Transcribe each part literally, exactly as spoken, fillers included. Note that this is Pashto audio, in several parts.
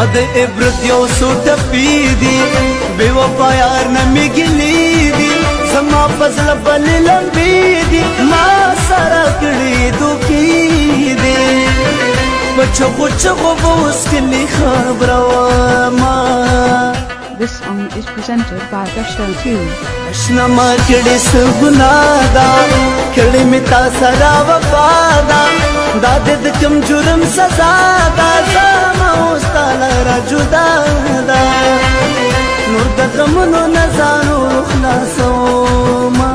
د عبرت یو څو ټپې دي بې وفا یار نه مې ګیلې دي زما په زړه بلې لمبې دي ما سره کړي دوکې دي په چغو چغو به اوس کلي خبره وما. This song is presented by Gusto two. اشنا ما کړي څه ګناه ده کړي مې تا سره وفا ده دا د کوم جرم سزا ده زما اوس تا لره جدا ده نور د غمونو نه ځانو خلاصومه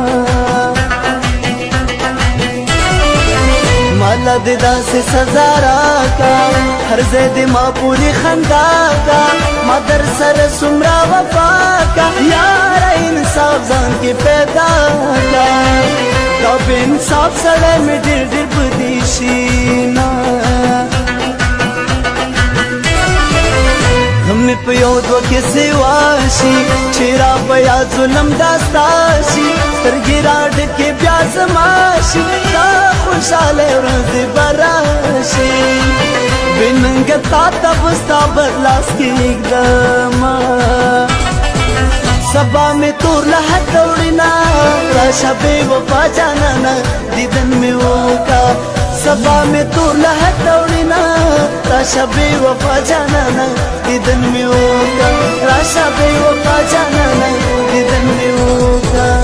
مالا د داسې سزا راکا هر ځای د ما پورې خندا کا ما در سره څومره وفا کا یاره انصاف ځان کې پیدا کا دا بې انصاف سړی مې ډېر ډېر بدې شي نه غم مې په یو دوه کې سیوا شي چې را په یاد ظلم دا ستا شي سترګې راډکې بیا زما شي دا خوشحاله ورځې به راشي بې ننګه تا ته به ستا بدلاس کېږدمه سبا مې تور له حده وړینه راشه بې وفا جانانه دیدن مې وکړه سبا مې تور له حده وړینه راشه بې وفا جانانه دیدن مې وکړه راشه بې وفا جانانه دیدن مې وکړه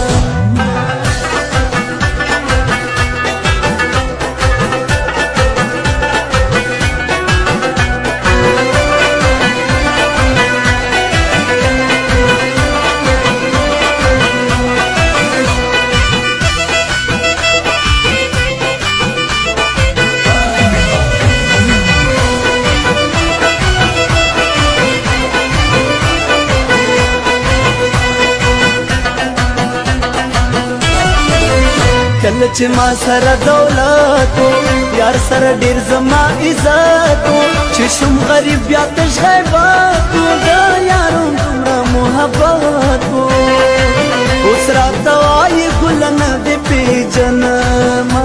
کله چې ما سره دولت یار سره ډېر زما عزت چې شوم غریب بیا تش غیبت د یارو دومره محبت اوس راته وایي ګله نه دې پېژنمه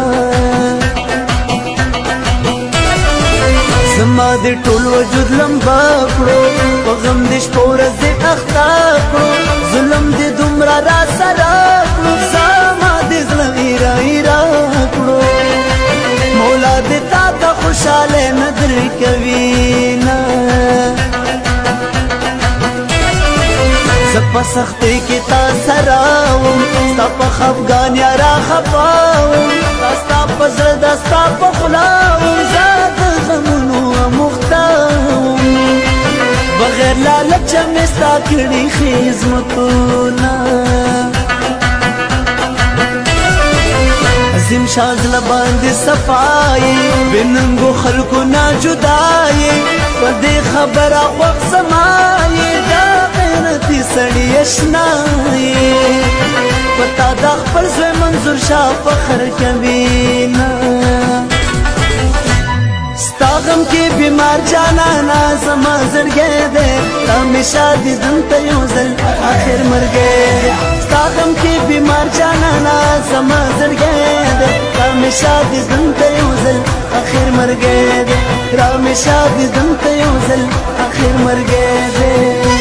زما د ټول وجود لمبه کړو په غم دې شپه ورځ دې اخته کړو ظلم دې دومره را سره کړو زما دې زړه ایره ایره کړو مولا دې تا ته خوشحاله نه درکوي نه زه په سختۍ کې تا سره وم ستا په خفګان یاره خفه وم دا ستا په زړه دا ستا په خوله وم زه د غمونو اموخته وم بغیر لالچه مې ستا کړي خدمتونه عظیم شاه زړه باندې صفایي بې ننګو خلکو نه جدایي په دې خبره خوښ زمایي دا غیرتي سړي اشنایي په تا د خپل زوی منظور شاه فخر کوي نه ستا غم کې بیمار جانانا زما زړګی دی تا همیشه دیدن ته یو ځل آخر مرګی دی ستا غم کې بیمار جانانا زما زړګی دی تا همیشه دیدن ته یو ځل آخر مرګی دی را همیشه دیدن ته یو ځل آخر مرګی دی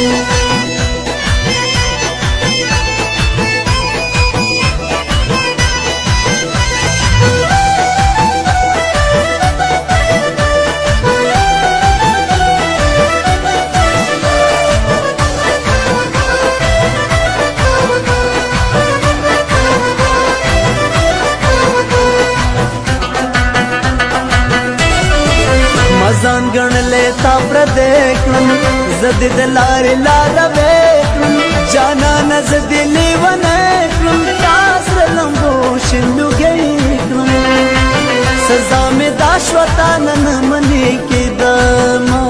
ځان ګڼلې تا پردې کړم زه دې د لارې لاروې کړم جانانه زه دې لیونی کړم تا سره لمبو شندوګۍ کړم سزا مې دا شوه تا نن منې کېدمه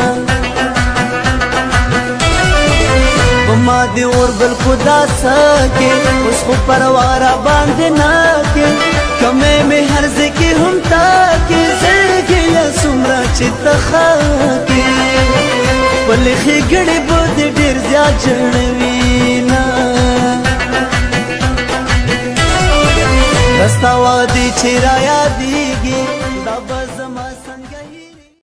په ما دې اور بل خدا سکې اوس خو پروا را باندې نه کې کمې مې هر ځای کې هم تا کې زړګې یې څومره چې ته ښه کې خپلې ښېګړې به دې ډېر زیات جړوي نه دا ستا وعدې چې را یادې